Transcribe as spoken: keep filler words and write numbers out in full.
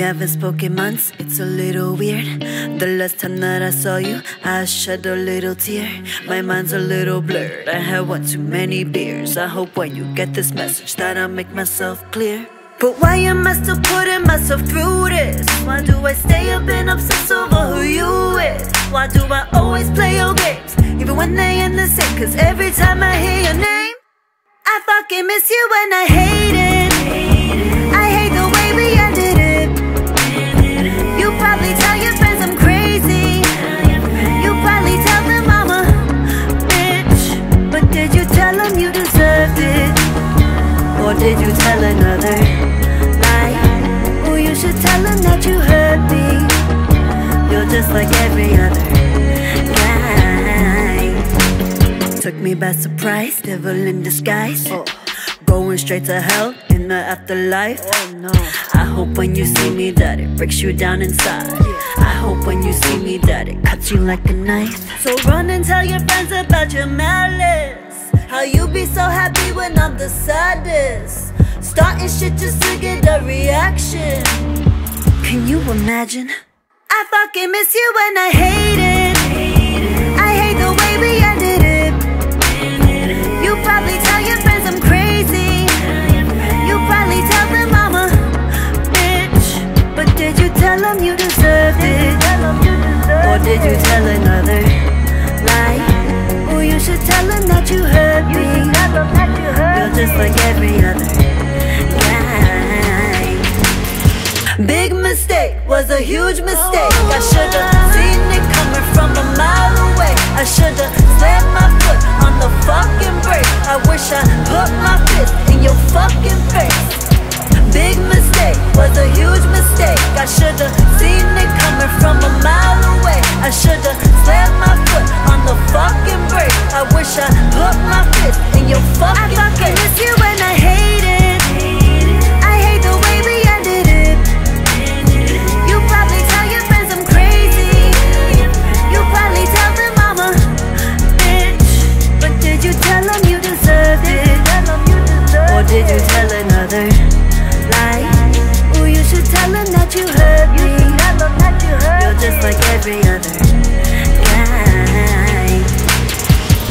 haven't spoken months, it's a little weird. The last time that I saw you, I shed a little tear. My mind's a little blurred, I had one too many beers. I hope when you get this message that I make myself clear. But why am I still putting myself through this? Why do I stay up and obsess over who you is? Why do I always play your games, even when they end the same? Cause every time I hear your name, I fucking miss you and I hate it. I hate the way we ended it. You probably tell your friends I'm crazy. You probably tell them I'm a bitch. But did you tell them you deserved it? Or did you tell another lie? Oh, you should tell them that you hurt me. You're just like every other guy. Took me by surprise, devil in disguise. Oh. Going straight to hell in the afterlife. Oh no. I hope when you see me that it breaks you down inside. I hope when you see me that it cuts you like a knife. So run and tell your friends about your malice. How you be so happy when I'm the saddest. Starting shit just to get a reaction. Can you imagine? I fucking miss you and I hate it. I hate the way we ended it. You probably tell your friends I'm crazy. You probably tell them I'm a bitch. But did you tell them you deserved it? Or did you tell another lie? Oh, you should tell them that you hurt me. You're just like every other guy. Big mistake, was a huge mistake. I should've seen it coming from a mile away. I should've slammed my foot on the fucking brake. I wish I put my fist in your fucking face. Big mistake, was a huge mistake. I should've seen it coming from a mile away. I should've slammed my foot on the fucking brake. I wish I put my fist in your fucking face. I fucking miss you and I hate it. I hate the way we ended it. You probably tell your friends I'm crazy. You probably tell them I'm a bitch. But did you tell them you deserved it? Or did you tell another